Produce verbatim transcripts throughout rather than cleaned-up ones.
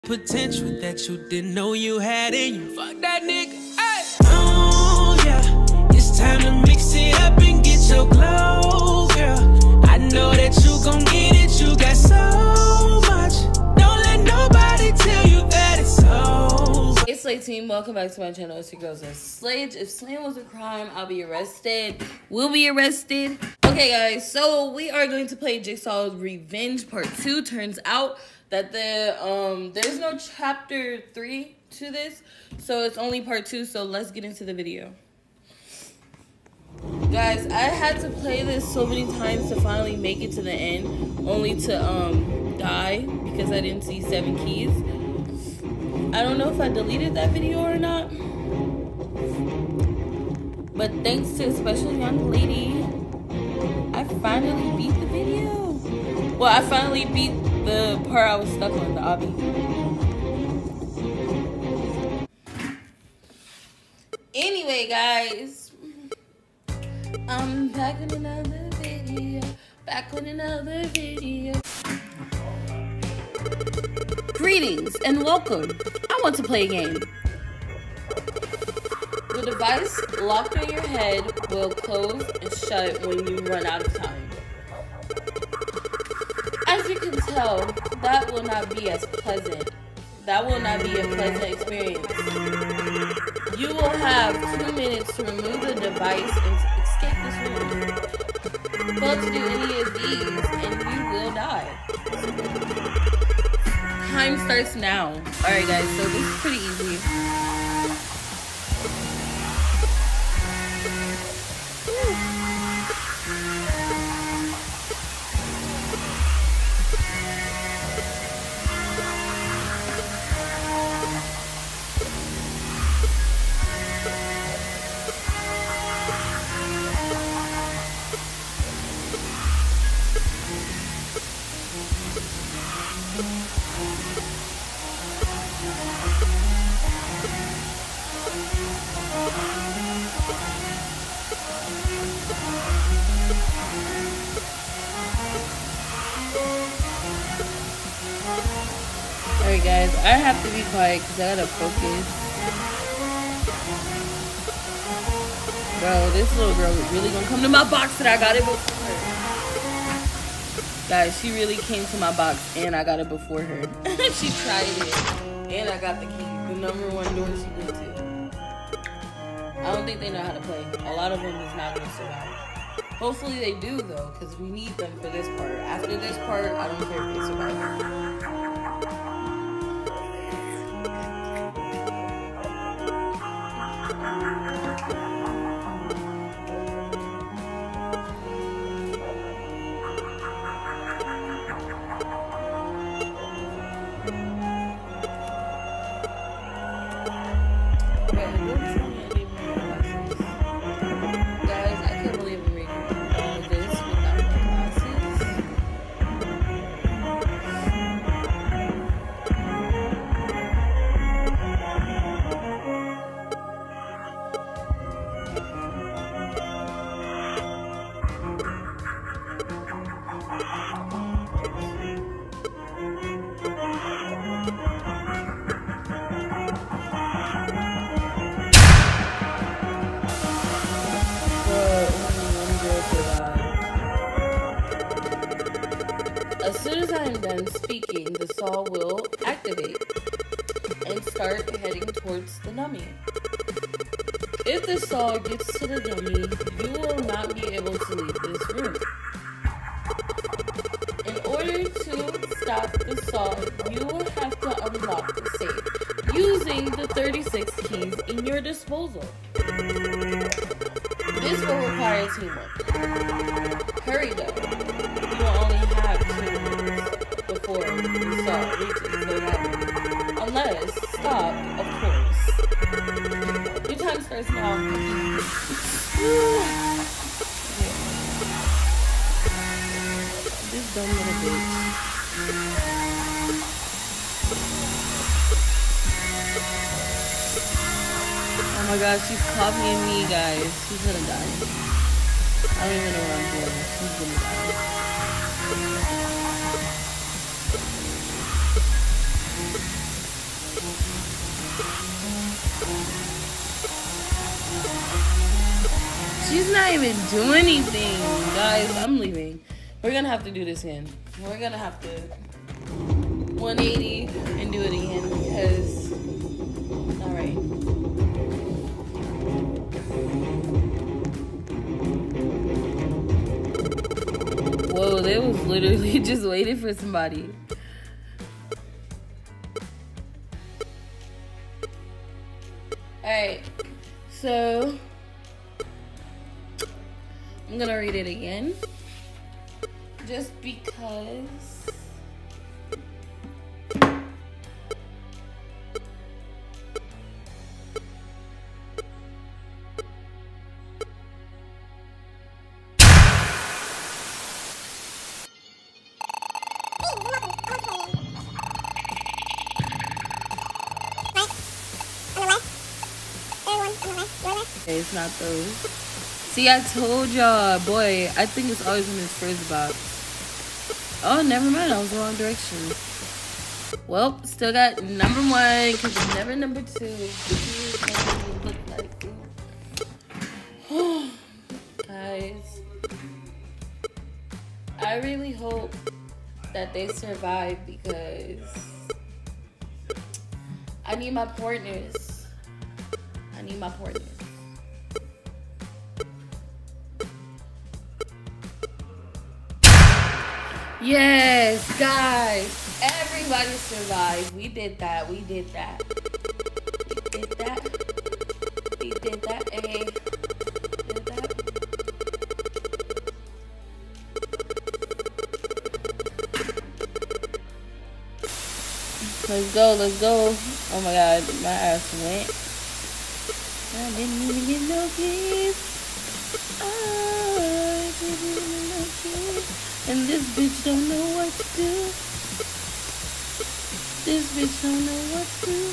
Potential that you didn't know you had in you. Fuck that nigga. Ay. Oh yeah, it's time to mix it up and get your glow, girl. I know that you gon' get it. You got so much. Don't let nobody tell you that it's over. Hey Slay team, welcome back to my channel. It's your girls and Slade. If slaying was a crime, I'll be arrested. We'll be arrested. Okay guys, so we are going to play Jigsaw Revenge Part two. Turns out that the um there's no chapter three to this, so it's only part two. So let's get into the video. Guys, I had to play this so many times to finally make it to the end, only to um die because I didn't see seven keys. I don't know if I deleted that video or not, but thanks to a special young lady, I finally beat the video. Well, I finally beat the part I was stuck on, the obby. Anyway, guys, I'm back with another video. Back with another video. Greetings and welcome. I want to play a game. The device locked on your head will close and shut when you run out of time. As you can tell, that will not be as pleasant. That will not be a pleasant experience. You will have two minutes to remove the device and escape this room. Fail to do any of these and you will die. Time starts now. Alright guys, so this is pretty easy. Alright guys, I have to be quiet because I gotta focus. Bro, this little girl is really gonna come to my box that I got it before her. Guys, she really came to my box and I got it before her. She tried it and I got the key. The number one door she went to. I don't think they know how to play. A lot of them is not gonna survive. Hopefully they do though, because we need them for this part. After this part, I don't care if they survive. As soon as I am done speaking, the saw will activate and start heading towards the dummy. If the saw gets to the dummy, you will not be able to leave this room. In order to stop the saw, you will have to unlock the safe using the thirty-six keys in your disposal. This will require teamwork. Hurry though. You will only have two minutes before the saw reaches the level. Unless, stop, of course. Your time starts now. This dumb little bitch. Oh my god, she's copying me, guys. She's gonna die. I don't even know what I'm doing. She's gonna die. She's not even doing anything. Guys, I'm leaving. We're gonna have to do this again. We're gonna have to one eighty and do it again because, all right. Whoa, they was literally just waiting for somebody. All right, so I'm gonna read it again, just because it's not those. See, I told y'all, boy, I think it's always in his first box. Oh, never mind, I was the wrong direction. Well, still got number one, because it's never number two. Look like. Guys, I really hope that they survive because I need my partners. I need my partners. Yes, guys. Everybody survived. We did that. We did that. We did that. We did that. Hey. Did that. Let's go. Let's go. Oh my God. My ass went. I didn't even get no keys. I didn't even get no keys. And this bitch don't know what to do. This bitch don't know what to do.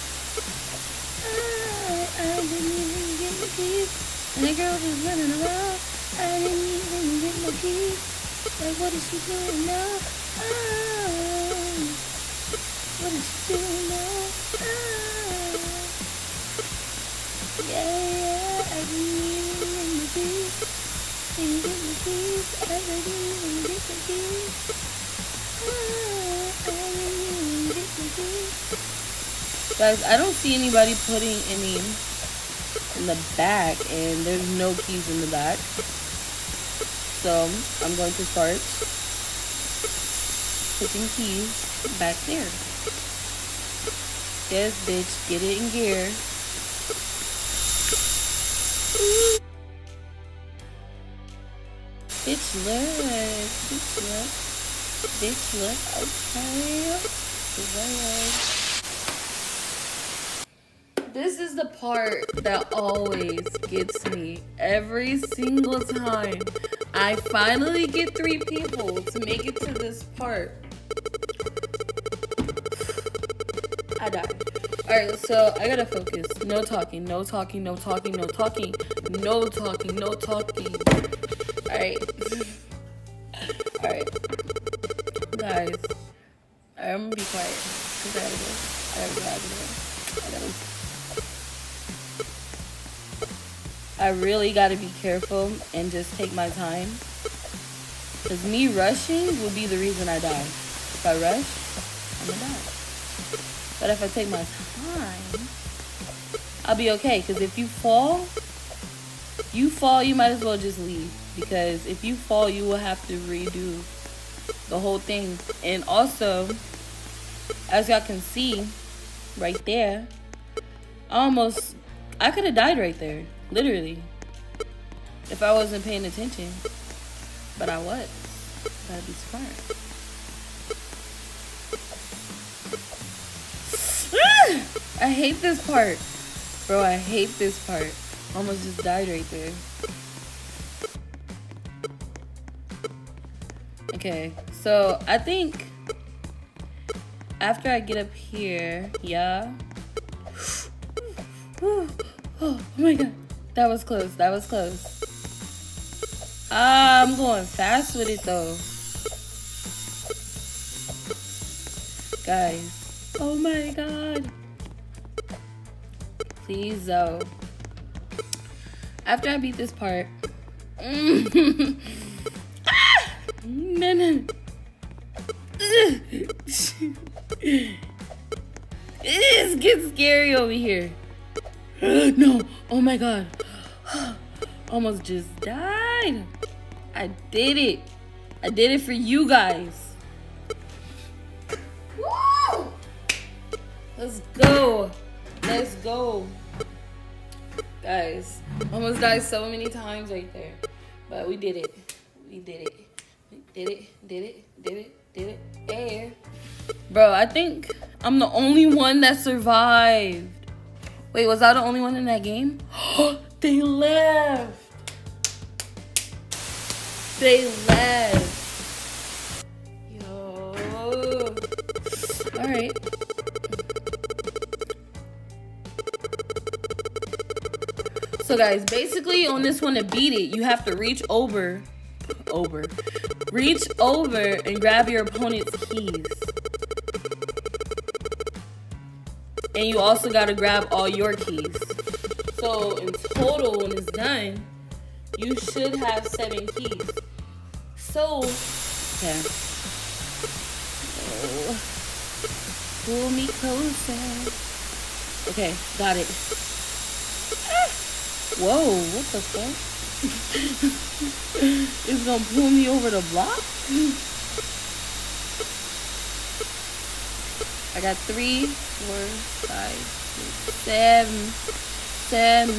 I, I didn't even get my keys. And the girl just running around. I didn't even get my keys. Like, what is she doing now? I, what is she doing now? I, yeah, yeah, I didn't even get my keys. Didn't get my keys. I didn't even get my keys. I didn't even get my keys. Guys, I don't see anybody putting any in the back, and there's no keys in the back. So I'm going to start putting keys back there. Yes, bitch, get it in gear. Bitch, look. Bitch, look. Bitch, look. Okay. This is the part that always gets me every single time. I finally get three people to make it to this part. I died. Alright, so I gotta focus. No talking, no talking, no talking, no talking, no talking, no talking. Alright. Alright. Guys, I'm gonna be quiet. Cause I gotta go. I gotta go. I gotta go. I gotta go. I really gotta be careful and just take my time. Cause me rushing will be the reason I die. If I rush, I'm gonna die. But if I take my time, I'll be okay. Cause if you fall, you fall, you might as well just leave. Because if you fall, you will have to redo the whole thing. And also, as y'all can see, right there, almost, I could have died right there. Literally. If I wasn't paying attention. But I was. Gotta be smart. I hate this part. Bro, I hate this part. Almost just died right there. Okay, so I think after I get up here, yeah. Oh my God, that was close. That was close. Ah, I'm going fast with it though, guys. Oh my god. Please, though. After I beat this part. Mm, ah, no, no. It gets scary over here. No. Oh my god. Almost just died. I did it. I did it for you guys. Woo! Let's go. Let's go. Guys, almost died so many times right there. But we did it. We did it. We did it. Did it. Did it. Did it. Hey. Bro, I think I'm the only one that survived. Wait, was I the only one in that game? They left. They left. Yo. All right. So guys, basically on this one to beat it, you have to reach over, over, reach over and grab your opponent's keys. And you also gotta grab all your keys. So in total, when it's done, you should have seven keys. So, okay. Oh. Pull me closer. Okay, got it. Ah. Whoa, what the fuck? It's gonna pull me over the block? I got three, four, five, six, seven, seven.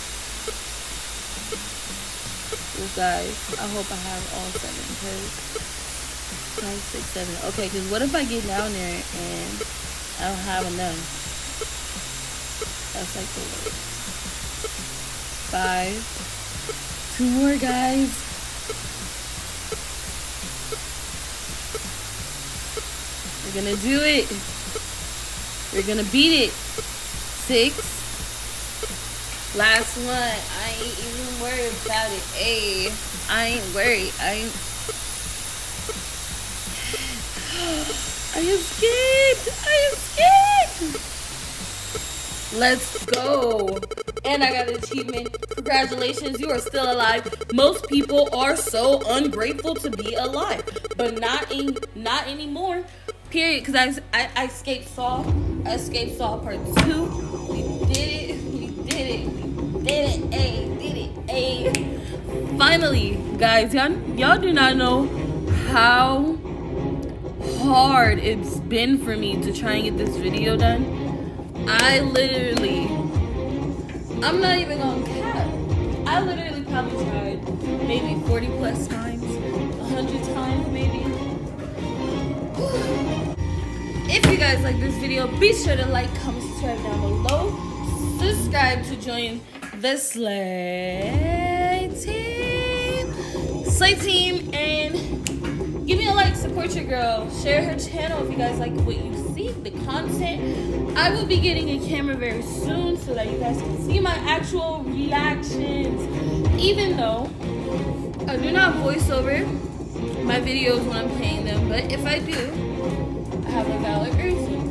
Well, guys, I hope I have all seven, because five, six, seven. Okay, because what if I get down there and I don't have enough? That's like the worst. Five. Two more, guys. We're gonna do it. We're gonna beat it. Six. Last one. I ain't even worried about it. Hey, I ain't worried. I ain't. I am scared. I am scared. Let's go. And I got an achievement. Congratulations, you are still alive. Most people are so ungrateful to be alive, but not in, not anymore. Period. Because I, I, I escaped Saw. I escaped Saw Part Two. We did it. We did it. We did it. Ay, did it. Ay. Finally, guys, y'all, y'all do not know how hard it's been for me to try and get this video done. I literally, I'm not even gonna cap. I literally probably tried maybe forty plus times, one hundred times maybe. If you guys like this video, be sure to like, comment, subscribe down below. Subscribe to join the Slay Team. Slay Team, and give me a like, support your girl. Share her channel if you guys like what you see, the content. I will be getting a camera very soon so that you guys can see my actual reactions. Even though I do not voice over my videos when I'm playing them, but if I do, I have a valid reason.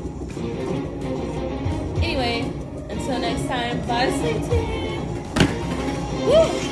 Anyway, until next time, bye, Slay Team. Woo!